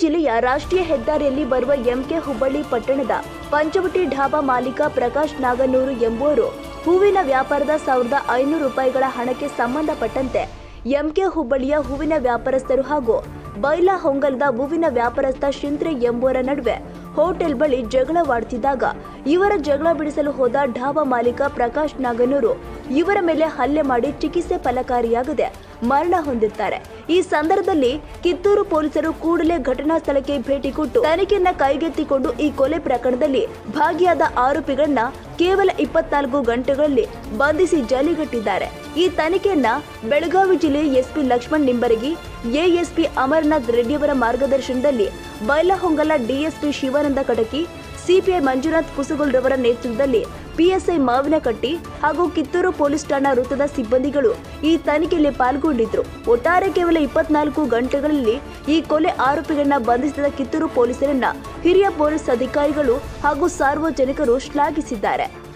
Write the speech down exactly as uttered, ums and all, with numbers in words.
ಜಿಲ್ಲೆಯ ರಾಷ್ಟ್ರೀಯ ಹೆದ್ದಾರಿಯಲ್ಲಿ ಬರುವ ಎಂಕೆ ಹುಬ್ಬಳ್ಳಿ ಪಟ್ಟಣದ ಪಂಚವಟಿ ಢಾಬಾ ಮಾಲೀಕ ಪ್ರಕಾಶ್ ನಾಗನೂರು ಎಂಬುವರು ಹೂವಿನ ವ್ಯಾಪಾರದ ಸಾವಿರದ ಐನೂರು ರೂಪಾಯಿಗಳ ಹಣಕ್ಕೆ ಸಂಬಂಧಪಟ್ಟಂತೆ ಎಂಕೆ ಹುಬ್ಬಳ್ಳಿಯ ಹೂವಿನ ವ್ಯಾಪಾರಸ್ಥರು ಹಾಗೂ ಬೈಲಹೊಂಗಲದ ಹೂವಿನ ವ್ಯಾಪಾರಸ್ಥ ಶಿಂತ್ರೆ ಎಂಬುವರ ನಡುವೆ ಹೋಟೆಲ್ ಬಳಿ ಜಗಳವಾಡುತ್ತಿದ್ದಾಗ ಇವರ ಜಗಳ ಬಿಡಿಸಲು ಹೋದ ಢಾಬಾ ಮಾಲೀಕ ಪ್ರಕಾಶ್ ನಾಗನೂರು ಇವರ ಮೇಲೆ ಹಲ್ಲೆ ಮಾಡಿ ಚಿಕಿತ್ಸೆ ಫಲಕಾರಿಯಾಗದೆ ಮರಣ ಹೊಂದಿದ್ದಾರೆ. ಈ ಸಂದರ್ಭದಲ್ಲಿ ಕಿತ್ತೂರು ಪೊಲೀಸರು ಕೂಡಲೇ ಘಟನಾ ಸ್ಥಳಕ್ಕೆ ಭೇಟಿ ಕೊಟ್ಟು ತನಿಖೆಯನ್ನ ಕೈಗೆತ್ತಿಕೊಂಡು ಈ ಕೊಲೆ ಪ್ರಕರಣದಲ್ಲಿ ಭಾಗಿಯಾದ ಆರೋಪಿಗಳನ್ನ ಕೇವಲ ಇಪ್ಪತ್ನಾಲ್ಕು ಗಂಟೆಗಳಲ್ಲಿ ಬಂಧಿಸಿ ಜಾಲಿಗಟ್ಟಿದ್ದಾರೆ. ಈ ತನಿಖೆಯನ್ನ ಬೆಳಗಾವಿ ಜಿಲ್ಲೆ ಎಸ್ಪಿ ಲಕ್ಷ್ಮಣ್ ನಿಂಬರಗಿ, ಎಎಸ್ಪಿ ಅಮರನಾಥ್ ರೆಡ್ಡಿಯವರ ಮಾರ್ಗದರ್ಶನದಲ್ಲಿ ಬೈಲಹೊಂಗಲ ಡಿಎಸ್ಪಿ ಶಿವಾನಂದ ಕಟಕಿ, ಸಿಪಿಐ ಮಂಜುನಾಥ್ ಕುಸುಗುಲ್ ರವರ ನೇತೃತ್ವದಲ್ಲಿ ಪಿಎಸ್ಐ ಮಾವಿನಕಟ್ಟಿ ಹಾಗೂ ಕಿತ್ತೂರು ಪೊಲೀಸ್ ಠಾಣಾ ವೃತ್ತದ ಸಿಬ್ಬಂದಿಗಳು ಈ ತನಿಖೆಯಲ್ಲಿ ಪಾಲ್ಗೊಂಡಿದ್ರು. ಒಟ್ಟಾರೆ ಕೇವಲ ಇಪ್ಪತ್ನಾಲ್ಕು ಗಂಟೆಗಳಲ್ಲಿ ಈ ಕೊಲೆ ಆರೋಪಿಗಳನ್ನ ಬಂಧಿಸಿದ ಕಿತ್ತೂರು ಪೊಲೀಸರನ್ನ ಹಿರಿಯ ಪೊಲೀಸ್ ಅಧಿಕಾರಿಗಳು ಹಾಗೂ ಸಾರ್ವಜನಿಕರು ಶ್ಲಾಘಿಸಿದ್ದಾರೆ.